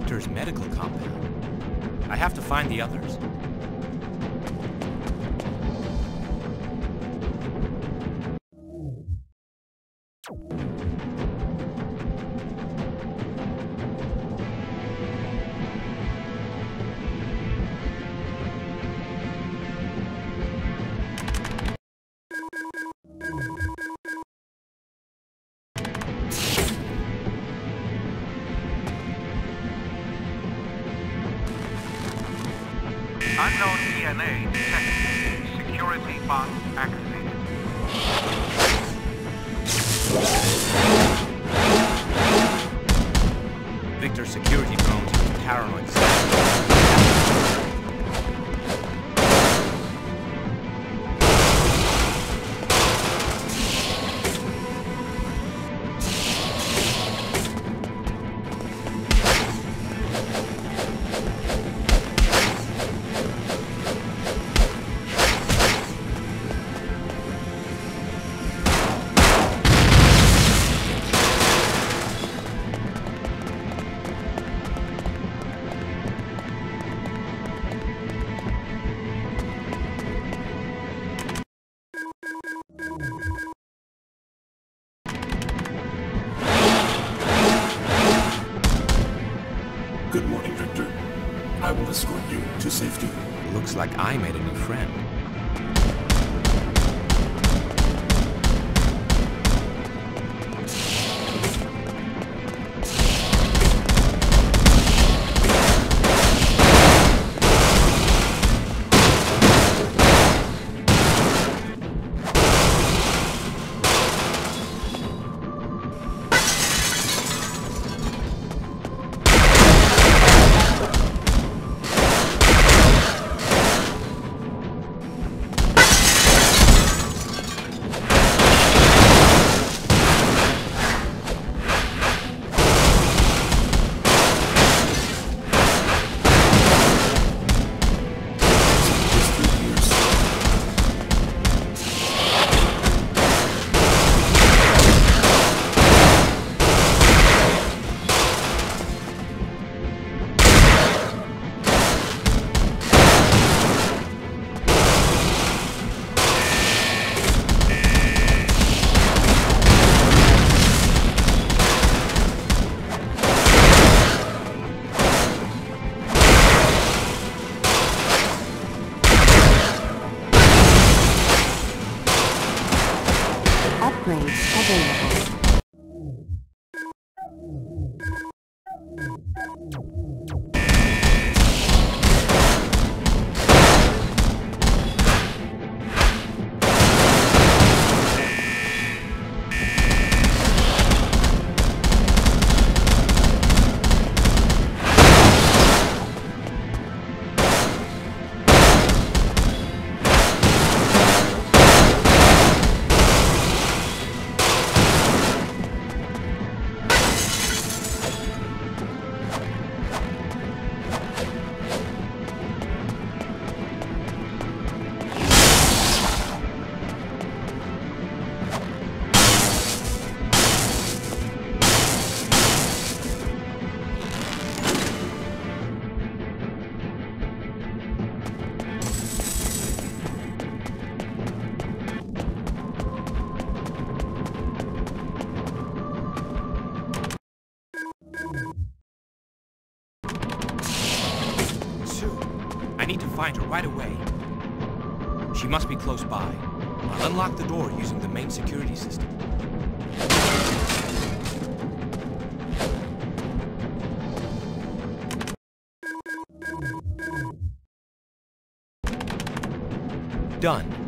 Victor's medical compound. I have to find the others. Unknown DNA detected. Security box activated. Victor's security drones use paranoid Good morning, Victor. I will escort you to safety. Looks like I made a new friend. Upgrades available. I need to find her right away. She must be close by. I'll unlock the door using the main security system. Done.